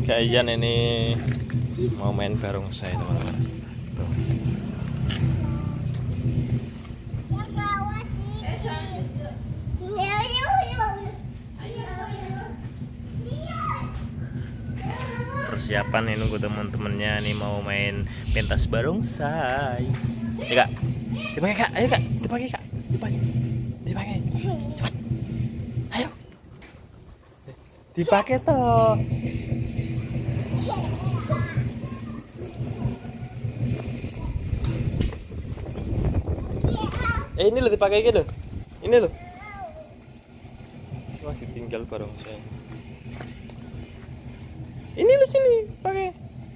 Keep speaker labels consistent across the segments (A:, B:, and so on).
A: Kak Ian ini mau main barongsai teman-teman. Tuh. Persiapan nih, nunggu teman-temannya nih mau main pentas barongsai. Ya Kak, dipakai Kak, ayo Kak, dipakai Kak, dipakai, cepat, ayo, dipakai toh. Ini loh dipakai gitu, ini loh. Masih tinggal barongsai. Ini loh sini, pakai.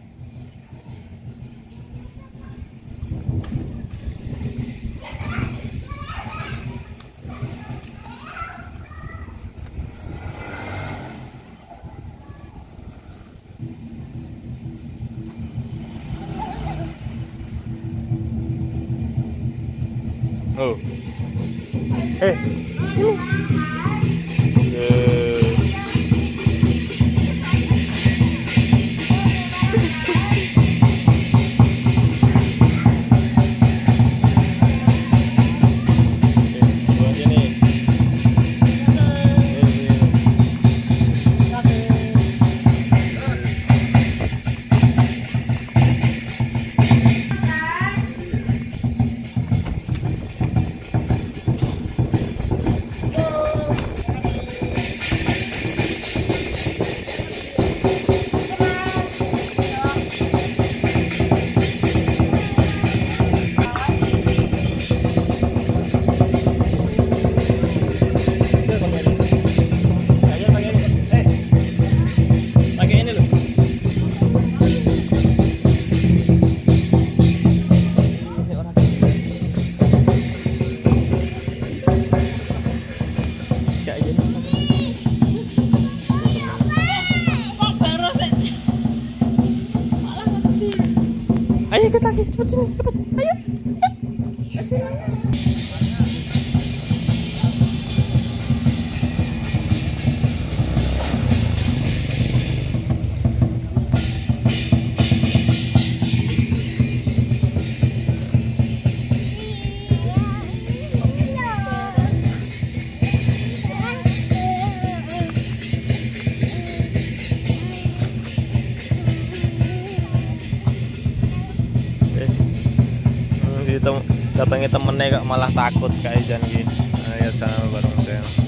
A: Oh. Ayo ikut lagi, cepet sini, cepet, ayo. Datangi temennya kok malah takut Kak Izan gitu. Ayo jangan barongsai.